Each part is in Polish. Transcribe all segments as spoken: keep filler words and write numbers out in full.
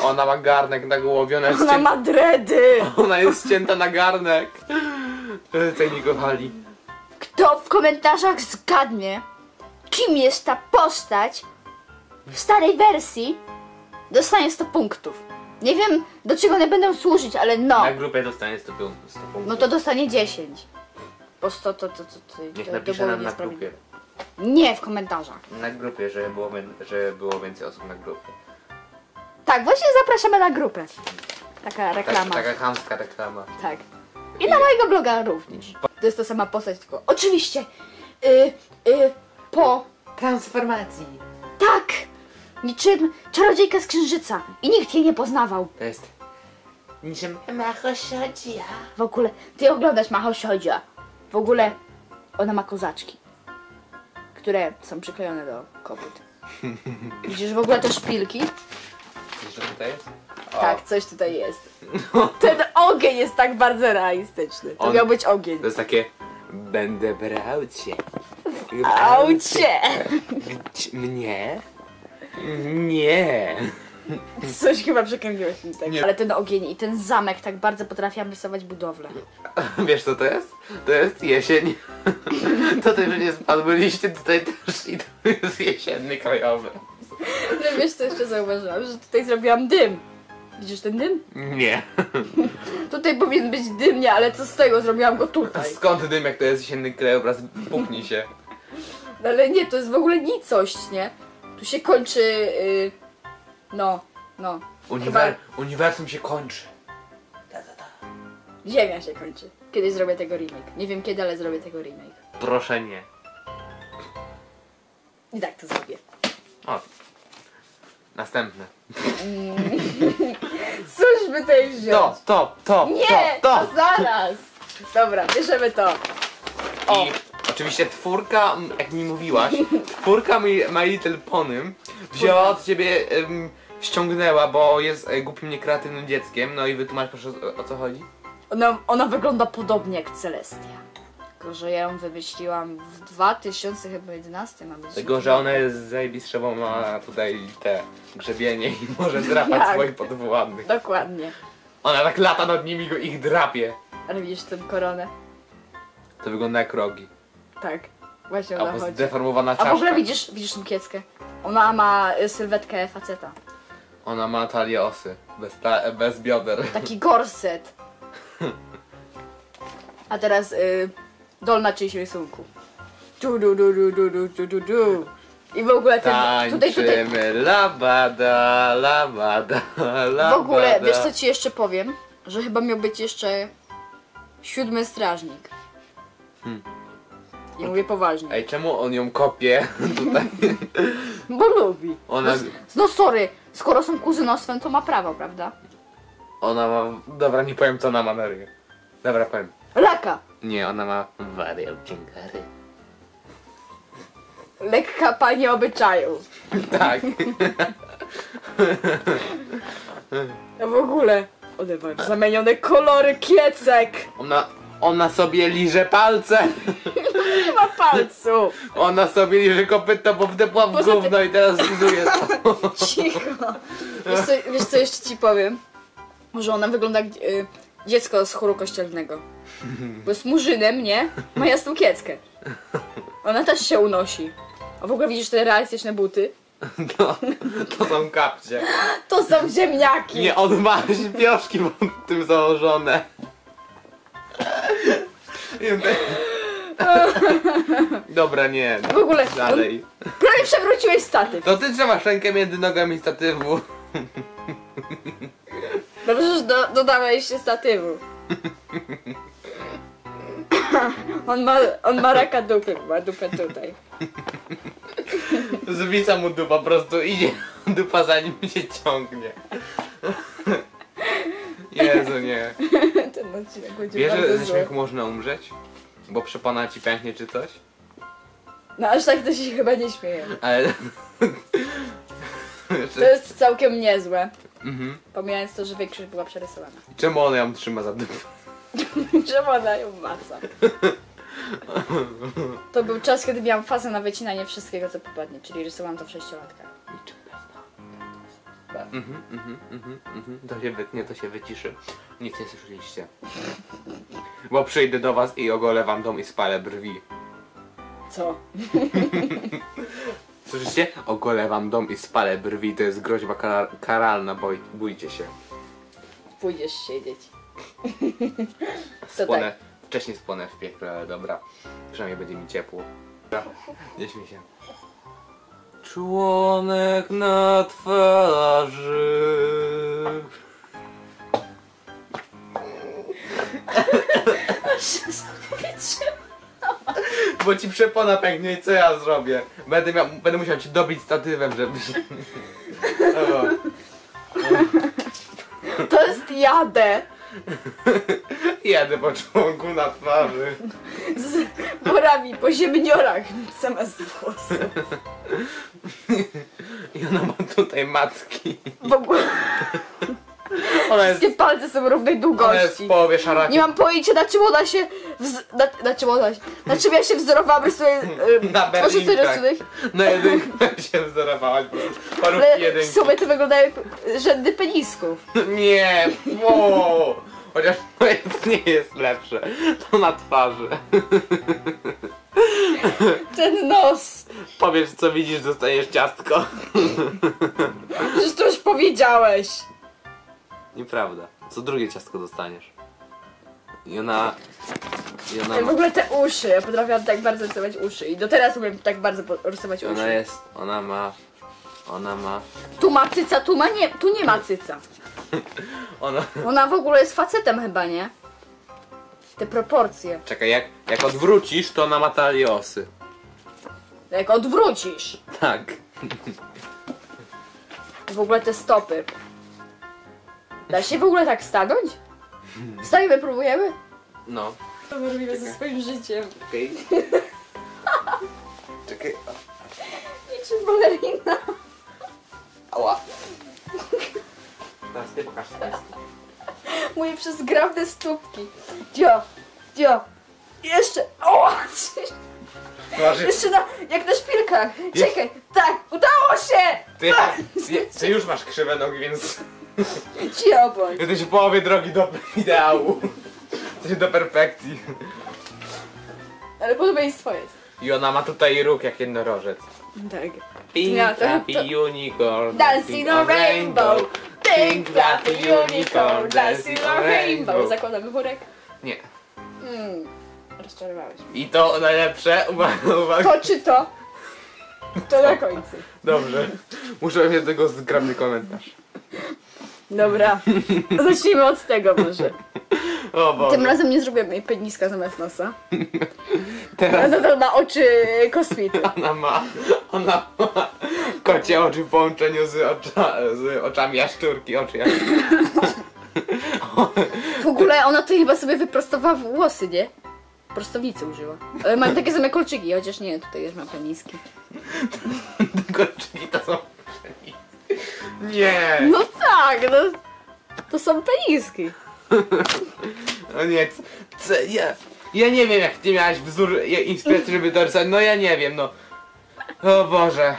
Ona ma garnek na głowie, ona jest Ona ma dredy! Ona jest ścięta na garnek. Tej nie kochali. Kto w komentarzach zgadnie, kim jest ta postać w starej wersji, dostanie sto punktów. Nie wiem, do czego one będą służyć, ale no. Na grupie dostanie sto punktów. No to dostanie dziesięć. Po sto to to, to, to, Niech to, napisze to było nam na niesprawiedliwe. grupie. Nie w komentarzach. Na grupie, żeby było, żeby było więcej osób na grupie. Tak, właśnie zapraszamy na grupę. Taka reklama. Tak, taka chamska reklama. Tak. I na mojego bloga również. To jest ta sama postać, tylko oczywiście y, y, po Transformacji. tak niczym czarodziejka z księżyca i nikt jej nie poznawał. To jest niczym Mahoshodzia. W ogóle, ty oglądasz Mahoshodzia. W ogóle ona ma kozaczki, które są przyklejone do kopyt. Widzisz w ogóle te szpilki? Wiesz, co tutaj jest? Tak, coś tutaj jest. Ten ogień jest tak bardzo realistyczny. To On- miał być ogień. To jest takie... Będę brał cię. Aucie! Mnie? Nie. Coś chyba przekręciłeś mi tak. Nie. Ale ten ogień i ten zamek tak bardzo potrafiłam rysować budowlę. Wiesz co to jest? To jest jesień. To też nie spadły liście, tutaj też i to jest jesienny krajowy. No wiesz co jeszcze zauważyłam? Że tutaj zrobiłam dym. Widzisz ten dym? Nie. Tutaj powinien być dym, nie, ale co z tego? Zrobiłam go tutaj. Skąd dym, jak to jest jesienny krajobraz? Puknij się. No ale nie, to jest w ogóle nicość, nie? Tu się kończy... Yy, no, no. Uniwer uniwersum się kończy. Ziemia się kończy. Kiedyś zrobię tego remake. Nie wiem kiedy, ale zrobię tego remake. Proszę nie. I tak to zrobię. O. Następne. Cóż by tutaj wziąć? To, to, to, Nie, to, to to. zaraz. Dobra, bierzemy to. O. I oczywiście twórka, m, jak mi mówiłaś, twórka My, My Little Pony wzięła od ciebie, em, ściągnęła, bo jest e, głupim, niekreatywnym dzieckiem. No i wytłumacz proszę o, o co chodzi. Ona, ona wygląda podobnie jak Celestia. Tylko, że ja ją wymyśliłam w dwa tysiące jedenastym. Ma być Tego, że ona jest zajebistsza, bo ma tutaj te grzebienie i może drapać Jak? swoich podwładnych. Dokładnie. Ona tak lata nad nimi, go ich drapie. Ale widzisz tę koronę? To wygląda jak rogi. Tak. Właśnie ona Albo chodzi. zdeformowana A czaszka. w ogóle widzisz, widzisz tą kieckę? Ona ma y, sylwetkę faceta. Ona ma talię osy, bez, ta bez bioder. Taki gorset. A teraz y, dolna część rysunku. Du, du, du, du, du, du, du, du, du. I w ogóle ten... Tutaj, tutaj... Tańczymy labada, labada, labada. W ogóle, wiesz co ci jeszcze powiem? Że chyba miał być jeszcze siódmy strażnik. Hmm. I mówię poważnie. Ej, czemu on ją kopie tutaj? Bo lubi. Ona, No, no sorry, skoro są kuzynostwem, to ma prawo, prawda? ona ma... Dobra, nie powiem co ona ma na ryju. Dobra, powiem. Raka! Nie, ona ma wariat dziękary. Lekka pani obyczaju. Tak. A w ogóle... Odewaj, zamienione kolory kiecek! Ona, ona sobie liże palce. Nie ma palcu! Ona sobie liże kopyto, bo wdepła w Poza tym- gówno i teraz lizuje to. Cicho! Wiesz co, wiesz co jeszcze ci powiem? Może ona wygląda jak y, dziecko z chóru kościelnego. Bo jest murzynem, nie? Ma jasną kieckę. Ona też się unosi. A w ogóle widzisz te realistyczne buty? To, to są kapcie. To są ziemniaki! Nie, on ma śpioszki pod tym założone. Dobra, nie. W ogóle Dalej. prawie przewróciłeś statyw. To ty trzymasz rękę między nogami statywu. Dobrze, że do, dodałeś się statywu. On ma, on ma raka dupy, ma dupę tutaj. Zwisa mu dupa, po prostu idzie dupa za nim się ciągnie. Jezu, nie. Ten odcinek będzie Wiesz, że bardzo ze zły. śmiechu można umrzeć? Bo przepana ci pęknie czy coś? No aż tak to się chyba nie śmieje. Ale... To jest całkiem niezłe. Mhm. Pomijając to, że większość była przerysowana. Czemu ona ją trzyma za dupę? Czemu ona ją maca? To był czas, kiedy miałam fazę na wycinanie wszystkiego, co popadnie, czyli rysowałam to w sześciolatkach. chyba. Mhm, mhm, mhm, mhm. To się wytnie, to się wyciszy. Nic nie słyszeliście. Bo przyjdę do was i ogolę wam dom i spalę brwi. Co? Słyszycie? Ogolę wam dom i spalę brwi. To jest groźba kar karalna, boj bójcie się. Pójdziesz siedzieć. To Spłonę, tak. wcześniej spłonę w piekle, ale dobra. Przynajmniej będzie mi ciepło. Dobra, nie śmiej się. Członek na twarzy. Bo ci przepona pęknie i co ja zrobię? Będę, miał, będę musiał ci dobić statywem, żeby... O. To jest jadę. Jadę po członku na twarzy. Z worami po ziemniorach zamiast włosów. I ona ma tutaj matki. W ogóle Ona jest, wszystkie palce są równej ona jest długości. w połowie szaraki. Nie mam pojęcia, na czym ona się wz... na, na czym ona się... Na czym ja się wzorowałam sobie yy, Na tworząc ten berlinkach. rysunek. Na jedynkę się wzorowałaś, bo parówki Ale w jedynki. sumie to wyglądają jak rzędy penisków. Nie, wow. Chociaż to jest, nie jest lepsze. To na twarzy. Ten nos. Powiedz co widzisz, dostajesz ciastko. Przecież to już powiedziałeś. Nieprawda. Co drugie ciastko dostaniesz. I ona... I ona, W ogóle te uszy, ja potrafiłam tak bardzo rysować uszy i do teraz umiem tak bardzo po- rysować ona uszy. jest... Ona ma... Ona ma... Tu ma cyca, tu ma nie, tu nie ma cyca. Ona... Ona w ogóle jest facetem chyba, nie? Te proporcje. Czekaj, jak, jak odwrócisz, to ona ma taliosy. Jak odwrócisz. Tak. W ogóle te stopy. Da się w ogóle tak stanąć? Wstajemy, próbujemy? No. To my robimy ze swoim życiem. Okej. Czekaj. Niczym balerina. Ała. Teraz ty pokaż test. Moje przezgrabne stópki. Dio, dio. Jeszcze. O! Jeszcze na, jak na szpilkach. Czekaj, tak, udało się! Ty, ty, ty już masz krzywe nogi, więc Cio bądź. jesteś w połowie drogi do ideału. Jesteś do perfekcji. Ale podobieństwo jest. I ona ma tutaj róg jak jednorożec. Tak. Pink Ja, to- fluffy to- unicorn, Dancing on rainbow. Pink fluffy unicorn. Dancing on rainbow. Zakładamy worek. Nie. Mm. Rozczarowałeś mnie. I to najlepsze, uwaga, uwaga. To czy to? To na końcu. Dobrze. Muszę mieć do tego zgrabny komentarz. Dobra. Zacznijmy od tego może. O Boże. Tym razem nie zrobię jej peniska zamiast nosa. Teraz A nadal ma oczy kosmity. ona ma, ona ma kocie oczy w połączeniu z, ocza, z oczami jaszczurki, oczy jaszczurki. W ogóle ona to chyba sobie wyprostowała włosy, nie? Prostownicy użyła. Ale mam takie same kolczyki, chociaż nie, tutaj już mam peniski. Kolczyki to są penisy. Nie. No tak, no. To są peniski. No nie, c, c, ja, ja nie wiem jak ty miałaś wzór, ja- inspiracji, żeby to rysować, no ja nie wiem, no. O Boże.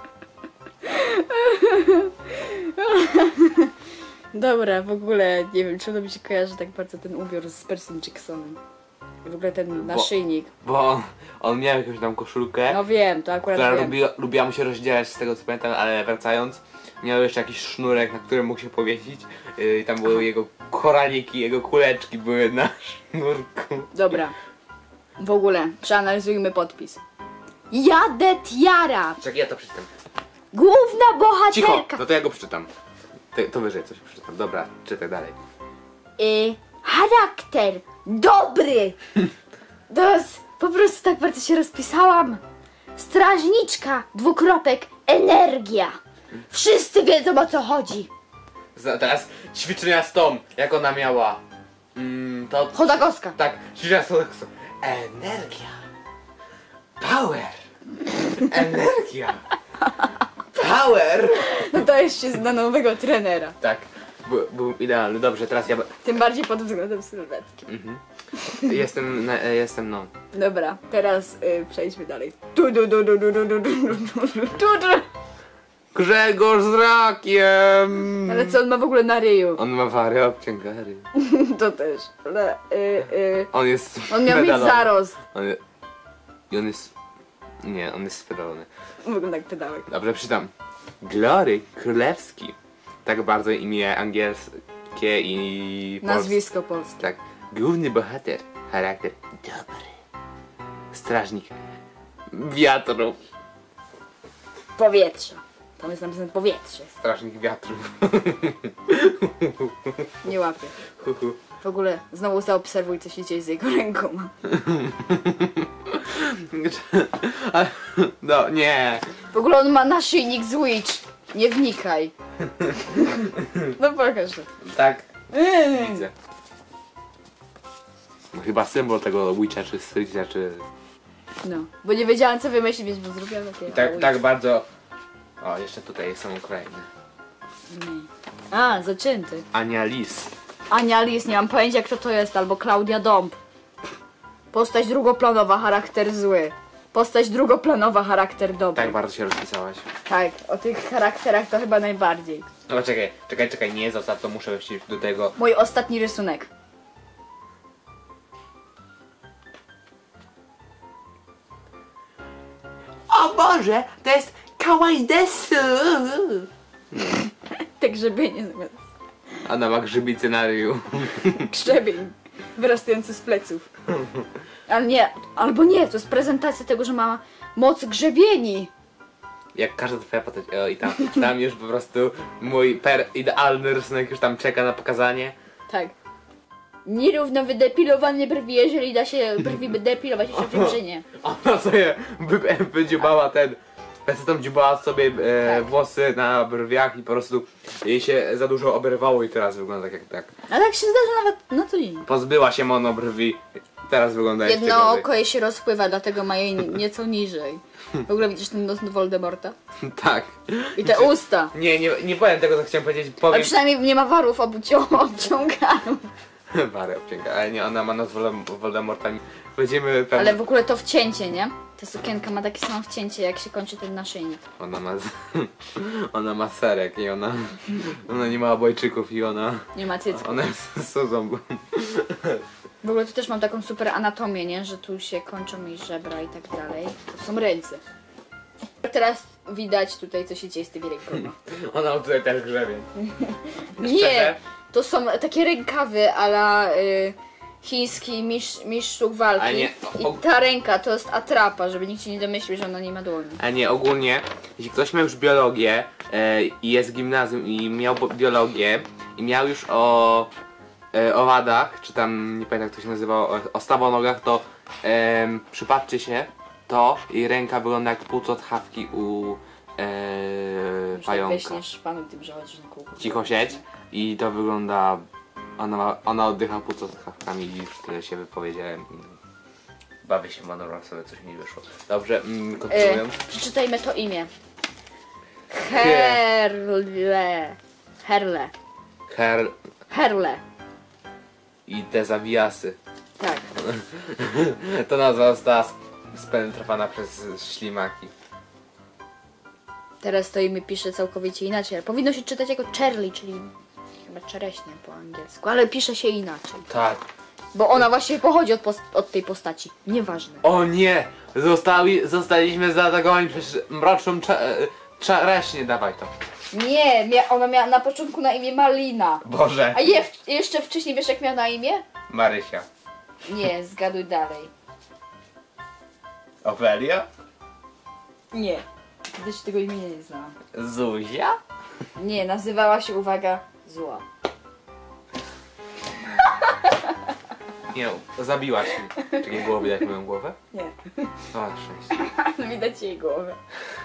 Dobra, w ogóle nie wiem, czemu mi się kojarzy tak bardzo ten ubiór z Percy Jacksonem. I w ogóle ten naszyjnik. Bo on, on miał jakąś tam koszulkę, No wiem, to akurat która wiem. lubiła, lubiła mu się rozdzielać z tego co pamiętam, ale wracając, miał jeszcze jakiś sznurek, na którym mógł się powiesić. Yy, I tam były jego koraliki, jego kuleczki były na sznurku. Dobra. W ogóle, przeanalizujmy podpis. Jadę Tiara! Czekaj, ja to przeczytam. Główna Cicho, bohaterka! no to ja go przeczytam. Ty, to wyżej coś przeczytam. Dobra, czytaj dalej. Y, charakter dobry! To jest, po prostu tak bardzo się rozpisałam. Strażniczka, dwukropek, energia. Wszyscy wiedzą o co chodzi. Za- Teraz ćwiczenia z tą, jak ona miała. Mm, to... Chodakowska. Tak, ćwiczenia z tą. Energia. Power. Energia. Power. No to jeszcze na nowego trenera. Tak, był, był idealny. Dobrze, teraz ja... be- Tym bardziej pod względem sylwetki. Mhm. Jestem, na, e, jestem no. Dobra, teraz y, przejdźmy dalej. Tu, du, du, du, du, du, du, du, du, du, du, du. Grzegorz z rakiem! Ale co on ma w ogóle na ryju? On ma warię obciągary. To też. Ale, y, y, On jest on miał mieć pedalony. zarost. On je... I on jest... Nie, on jest spedalony. Wygląda jak pedałek. Dobrze, przeczytam. Glory Królewski. Tak bardzo imię angielskie i polskie. Nazwisko polskie. Tak. Główny bohater. Charakter dobry. Strażnik wiatru. Powietrze. Tam jest napisane powietrze. Strażnik wiatru. Nie łapię. W ogóle znowu zaobserwuj, co się dzieje z jego ręką. No, nie. W ogóle on ma naszyjnik z Witch. Nie wnikaj. No pokaż to. Tak, widzę. No, chyba symbol tego Witcha czy Strycia, czy... No, bo nie wiedziałam co wymyślić, więc bym zrobiła takie... Tak, Witch. tak bardzo... O, jeszcze tutaj są kolejne. A, zaczęty. Ania Lis. Ania Lis, nie mam pojęcia kto to jest, albo Klaudia Dąb. Postać drugoplanowa, charakter zły. Postać drugoplanowa, charakter dobry. Tak bardzo się rozpisałaś. Tak, o tych charakterach to chyba najbardziej. No czekaj, czekaj, czekaj, nie zostaw, to muszę wrócić do tego. Mój ostatni rysunek. O Boże, to jest kawaii desu! Te grzebienie zamiast Ona ma grzybicy na ryju. grzebień wyrastający z pleców. Ale nie, albo nie, to jest prezentacja tego, że ma moc grzebieni. Jak każda twoja postać. O, i tam, tam już po prostu mój per idealny rysunek już tam czeka na pokazanie. Tak. Nierówno wydepilowane brwi, jeżeli da się brwi wydepilować jeszcze w dziewczynie. Ona sobie wy, wydziubała ten... Facetom dziubała sobie e, Tak. włosy na brwiach i po prostu jej się za dużo oberwało i teraz wygląda tak jak tak. A tak się zdarza nawet na co dzień. Pozbyła się monobrwi. Teraz wygląda jeszcze Jedno gorzej. oko jej się rozpływa, dlatego ma jej nieco niżej. W ogóle widzisz ten nos Voldemorta? Tak. I te usta. Nie, nie, nie powiem tego, co chciałem powiedzieć. Ale Powiem... przynajmniej nie ma warów obcią- obciąganych. Wary obciąga, ale nie, ona ma nos Voldem- Voldemorta. Będziemy pewnie... Ale w ogóle to wcięcie, nie? Ta sukienka ma takie samo wcięcie, jak się kończy ten naszyjnik. Ona ma... ona ma serek i ona... Ona nie ma obojczyków i ona... Nie ma cycku. Ona jest Suzą. W ogóle tu też mam taką super anatomię, nie? Że tu się kończą mi żebra i tak dalej. To są ręce. Teraz widać tutaj, co się dzieje z tymi rękoma. Ona ma tutaj też grzebień. Nie! To są takie rękawy a la y, chiński mistrz, mistrz sztuk walki. A nie, o- I ta ręka to jest atrapa, żeby nikt się nie domyślił, że ona nie ma dłoni. A nie, ogólnie, jeśli ktoś miał już biologię e, i jest w gimnazjum i miał bo- biologię i miał już o e, owadach, czy tam, nie pamiętam jak to się nazywało, o, o stawonogach, to em, przypatrzcie się, to jej ręka wygląda jak płuc od chawki u e, Już tak pająka. weźmiesz panu tym, że chodzisz na kółko. Cicho siedź i to wygląda, ona, ma, ona oddycha płuc od chawkami i już tyle się wypowiedziałem. Bawię się manowrem, sobie coś mi wyszło. Dobrze, mm, kontynuując. Y, przeczytajmy to imię. Herle. Herle. Her Herle. i te zawijasy. Tak. To nazwa została spenetrowana przez ślimaki. Teraz to imię pisze całkowicie inaczej. Ale powinno się czytać jako Charlie, czyli chyba czereśnie po angielsku. Ale pisze się inaczej. Tak. Bo ona właśnie pochodzi od, pos- od tej postaci. Nieważne. O nie! Zostali, zostaliśmy zaatakowani przez mroczną cze, czereśnię. Dawaj to. Nie, mia- ona miała na początku na imię Malina. Boże. A je w- jeszcze wcześniej wiesz jak miała na imię? Marysia. Nie, zgaduj dalej. Ofelia? Nie. Wtedy się tego imienia nie znałam. Zuzia? Nie, nazywała się, uwaga, Zła. Nie no, zabiłaś mnie. Czy nie było widać moją głowę? Nie. O, szczęście. Widać jej głowę.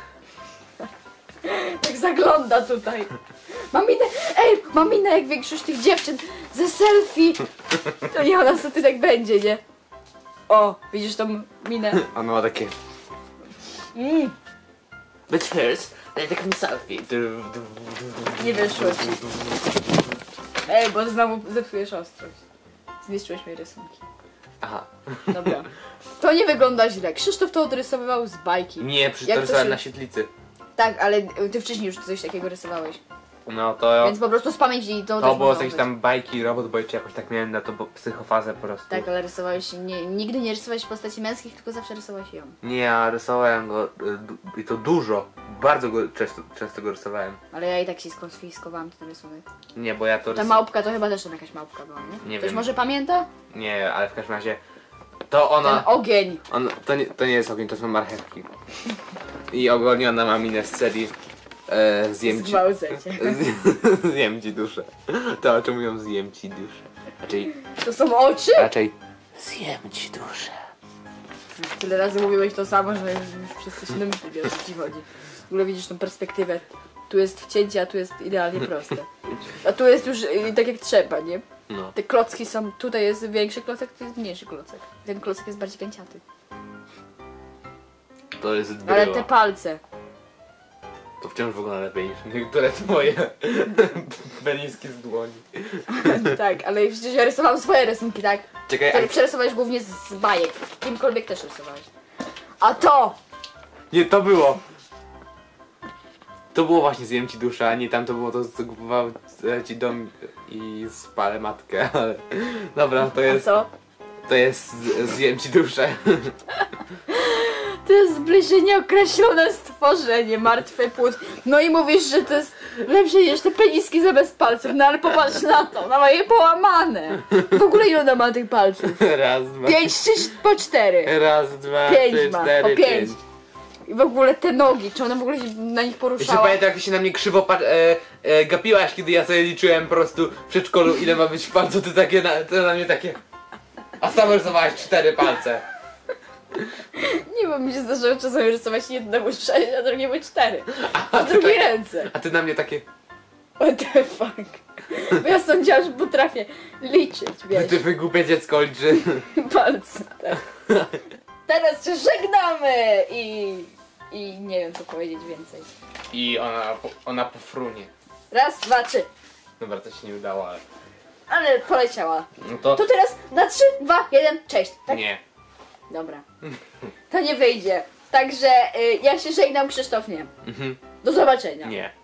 Tak zagląda tutaj. Mam minę, ej, mam minę jak większość tych dziewczyn ze selfie. To nie ona co ty tak będzie, nie? O, widzisz tą minę? Ona ma takie... Mm, But first, let's take a selfie. nie wyszło ci. Ej, bo znowu zepsujesz ostrość. Zniszczyłeś moje rysunki. Aha. Dobra. To nie wygląda źle. Krzysztof to odrysowywał z bajki. Nie, Jak to przyrysowałem się- na świetlicy. Tak, ale ty wcześniej już coś takiego rysowałeś. No to... Więc po prostu z pamięci to, To też było można jakieś tam bajki, robot boy, czy jakoś tak miałem na to bo- psychofazę po prostu. Tak, ale rysowałeś, nie, nigdy nie rysowałeś postaci męskich, tylko zawsze rysowałeś ją. Nie, ja rysowałem go y, du- i to dużo. Bardzo go, często, często go rysowałem. Ale ja i tak się skonfiskowałam ten rysunek. Nie, bo ja to Ta rysowałem. małpka to chyba też tam jakaś małpka była, nie? Nie Ktoś wiem. może pamięta? Nie, ale w każdym razie to Ten ona... ogień. On, to, nie, to nie jest ogień, to są marchewki. I ogólnie ona ma minę z serii e, zjem ci... Zgwałcecie. z- Zjem ci duszę. To o czym mówią zjem ci duszę. Raczej... To są oczy? Raczej... Zjem ci duszę. Tyle razy mówiłeś to samo, że już wszyscy się domyślili, o co ci chodzi. W ogóle widzisz tą perspektywę. Tu jest wcięcie, a tu jest idealnie proste. A tu jest już y, tak jak trzeba, nie? No. Te klocki są, tutaj jest większy klocek, tu jest mniejszy klocek. Ten klocek jest bardziej kanciaty. To jest bryła. Ale te palce. To wciąż wygląda lepiej niż niektóre twoje peniski z dłoni. Tak, ale przecież ja rysowałam swoje rysunki, tak? Czekaj, Które a... przerysowałeś głównie z bajek. Kimkolwiek też rysowałeś. A to! Nie, to było. To było właśnie zjem ci duszę, a nie tam to było to, co kupował ci dom i spalę matkę, ale... Dobra, to A jest... co? To jest z- zjem ci duszę. To jest bliżej nieokreślone stworzenie, martwy płód. No i mówisz, że to jest lepsze niż te peniski zamiast palców, no ale popatrz na to, ona ma je połamane. W ogóle ile ona ma tych palców? Raz, dwa... Pięć czy po cztery? Raz, dwa, Pięć trzy, ma, cztery, po pięć. pięć. I w ogóle te nogi, czy ona w ogóle się na nich Jeszcze poruszała? pamiętam, jak się na mnie krzywo pa- e, e, gapiłaś, kiedy ja sobie liczyłem po prostu w przedszkolu, ile ma być palców, ty takie na, ty na mnie takie... A sam rysowałaś cztery palce. Nie, bo mi się zdarzyło czasami rysować jednemu sześć, a drugiemu cztery. A W ty, drugiej tak, ręce. a ty na mnie takie... What the fuck? Bo ja sądziłam, że potrafię liczyć, wiesz, Ty wygłupie dziecko liczy. palce. Tak. Teraz się żegnamy i... I nie wiem co powiedzieć więcej. I ona, ona pofrunie. Raz, dwa, trzy. Dobra, to się nie udało, ale... Ale poleciała. No to... To teraz na trzy, dwa, jeden, cześć. Tak? Nie. Dobra. To nie wyjdzie. Także y, ja się żegnam, Krzysztof nie. Mhm. Do zobaczenia. Nie.